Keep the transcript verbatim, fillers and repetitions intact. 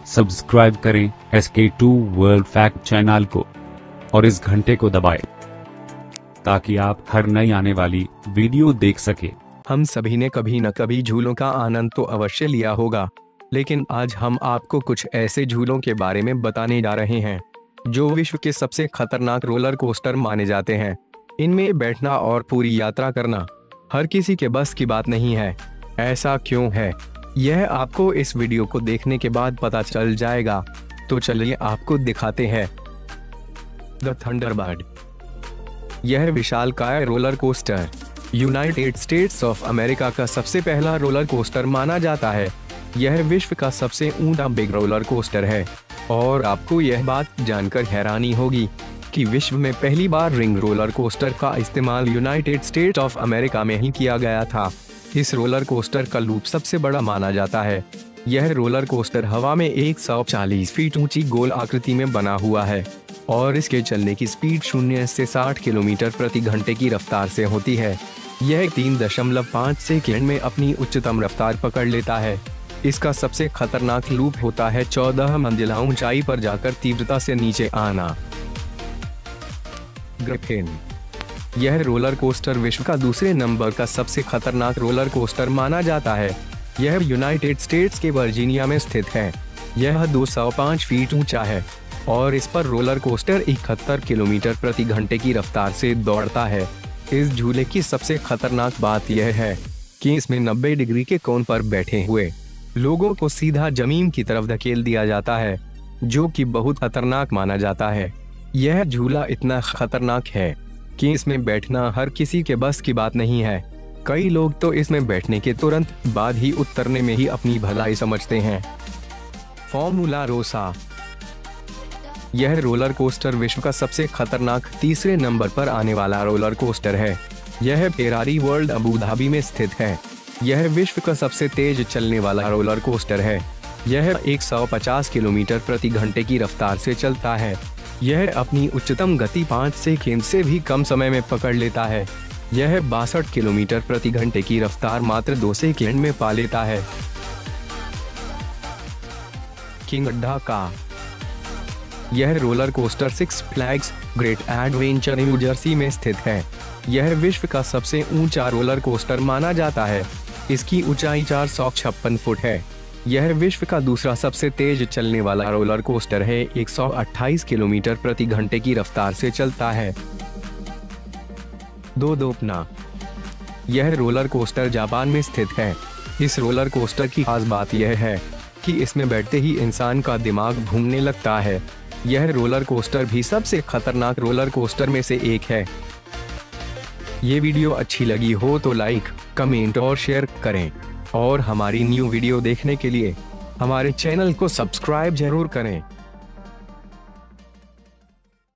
Subscribe करें S के to world fact channel को और इस घंटे को दबाएं ताकि आप हर नई आने वाली वीडियो देख सके। हम सभी ने कभी न कभी झूलों का आनंद तो अवश्य लिया होगा, लेकिन आज हम आपको कुछ ऐसे झूलों के बारे में बताने जा रहे हैं जो विश्व के सबसे खतरनाक रोलर कोस्टर माने जाते हैं। इनमें बैठना और पूरी यात्रा करना हर किसी के बस की बात नहीं है। ऐसा क्यों है, यह आपको इस वीडियो को देखने के बाद पता चल जाएगा। तो चलिए आपको दिखाते हैं। The Thunderbird. यह विशालकाय roller coaster United States of America का सबसे पहला रोलर कोस्टर माना जाता है। यह विश्व का सबसे ऊंचा बिग रोलर कोस्टर है और आपको यह बात जानकर हैरानी होगी कि विश्व में पहली बार रिंग रोलर कोस्टर का इस्तेमाल यूनाइटेड स्टेट्स ऑफ अमेरिका में ही किया गया था। इस रोलर कोस्टर का लूप सबसे बड़ा माना जाता है। यह रोलर कोस्टर हवा में एक सौ चालीस फीट ऊंची गोल आकृति में बना हुआ है और इसके चलने की स्पीड शून्य से साठ किलोमीटर प्रति घंटे की रफ्तार से होती है। यह तीन दशमलव पाँच सेकेंड में अपनी उच्चतम रफ्तार पकड़ लेता है। इसका सबसे खतरनाक लूप होता है चौदह मंजिला ऊंचाई पर जाकर तीव्रता से नीचे आना। ग्रिफिन। यह रोलर कोस्टर विश्व का दूसरे नंबर का सबसे खतरनाक रोलर कोस्टर माना जाता है। यह यूनाइटेड स्टेट्स के वर्जीनिया में स्थित है। यह दो सौ पाँच फीट ऊंचा है और इस पर रोलर कोस्टर इकहत्तर किलोमीटर प्रति घंटे की रफ्तार से दौड़ता है। इस झूले की सबसे खतरनाक बात यह है कि इसमें नब्बे डिग्री के कोण पर बैठे हुए लोगों को सीधा जमीन की तरफ धकेल दिया जाता है, जो कि बहुत खतरनाक माना जाता है। यह झूला इतना खतरनाक है कि इसमें बैठना हर किसी के बस की बात नहीं है। कई लोग तो इसमें बैठने के तुरंत बाद ही उतरने में ही अपनी भलाई समझते हैं। Formula Rossa. यह रोलर कोस्टर विश्व का सबसे खतरनाक तीसरे नंबर पर आने वाला रोलर कोस्टर है। यह फेरारी वर्ल्ड अबू धाबी में स्थित है। यह विश्व का सबसे तेज चलने वाला रोलर कोस्टर है। यह एक सौ पचास किलोमीटर प्रति घंटे की रफ्तार से चलता है। यह अपनी उच्चतम गति पाँच सेकेंड से भी कम समय में पकड़ लेता है। यह बासठ किलोमीटर प्रति घंटे की रफ्तार मात्र दो सेकेंड में पा लेता है। किंग अड्डा का। यह roller coaster Six Flags Great Adventure New Jersey में स्थित है। यह विश्व का सबसे ऊंचा रोलर कोस्टर माना जाता है। इसकी ऊंचाई चार सौ छप्पन फुट है। यह विश्व का दूसरा सबसे तेज चलने वाला रोलर कोस्टर है। एक सौ अट्ठाईस किलोमीटर प्रति घंटे की रफ्तार से चलता है। दो दोपना। यह रोलर कोस्टर जापान में स्थित है। इस रोलर कोस्टर की खास बात यह है कि इसमें बैठते ही इंसान का दिमाग घूमने लगता है। यह रोलर कोस्टर भी सबसे खतरनाक रोलर कोस्टर में से एक है। ये वीडियो अच्छी लगी हो तो लाइक, कमेंट और शेयर करें और हमारी न्यू वीडियो देखने के लिए हमारे चैनल को सब्सक्राइब जरूर करें।